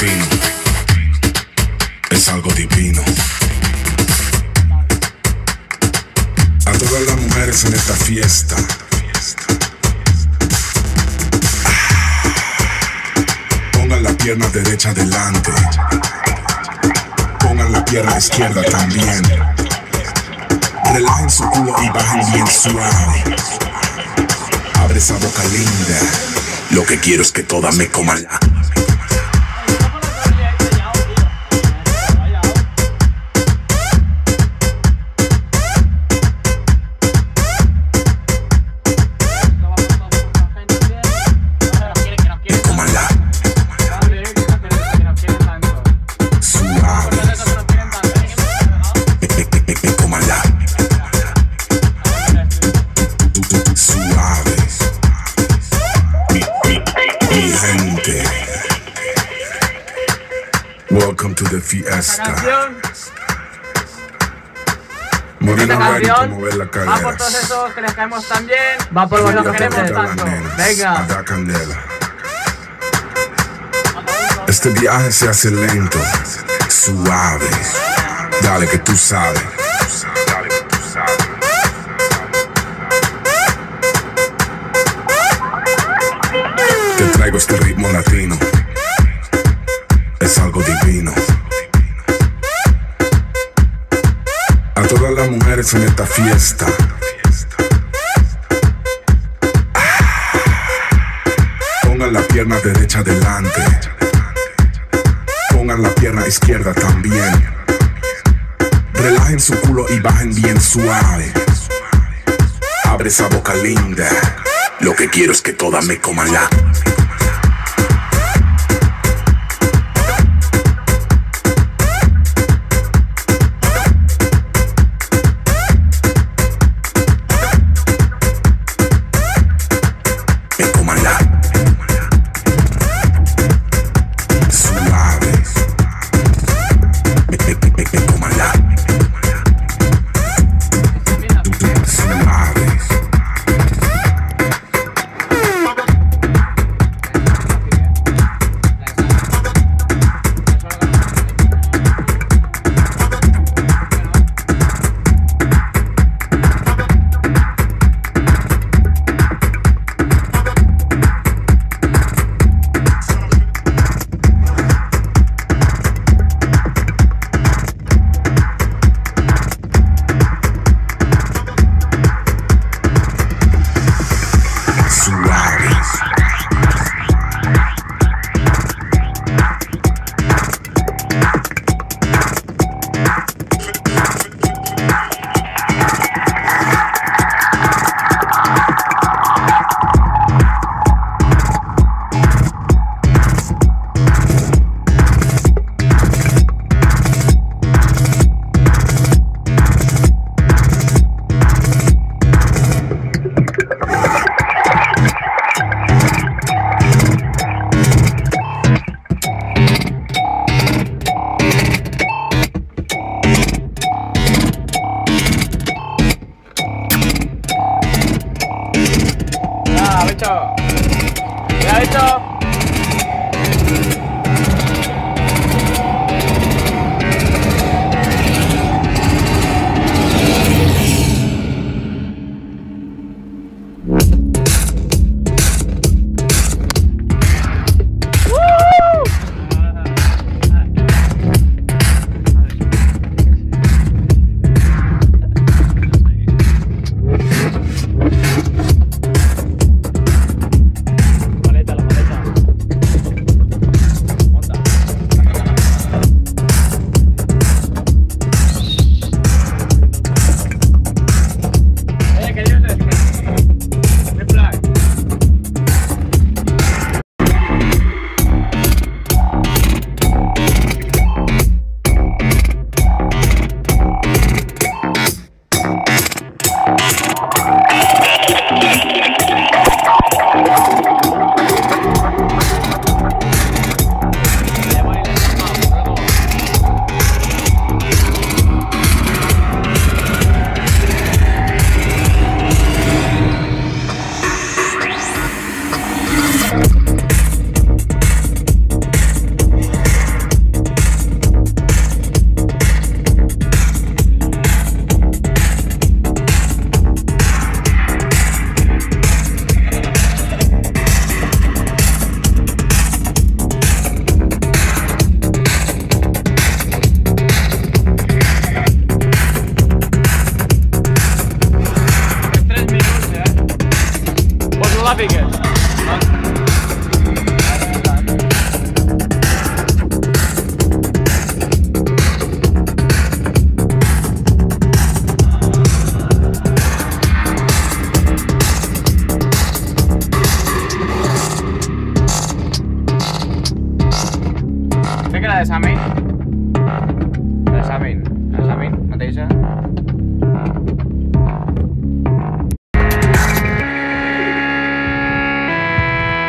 latino. Es algo divino. A todas las mujeres en esta fiesta, pongan la pierna derecha adelante, pongan la pierna izquierda también. Relajen su culo y bajen bien suave. Abre esa boca linda. Lo que quiero es que todas me coman la... Welcome to the fiesta. Morena ready para mover la cadera. Va por todos esos que les caemos tan bien. Va por vosotros que queremos tanto. Venga. A dar candela. Este viaje se hace lento, suave. Dale que tú sabes. Te traigo este ritmo latino. Es algo divino. A todas las mujeres en esta fiesta, pongan la pierna derecha adelante, pongan la pierna izquierda también. Relajen su culo y bajen bien suave. Abre esa boca linda. Lo que quiero es que todas me coman la... de Samin. El Samin mateixa.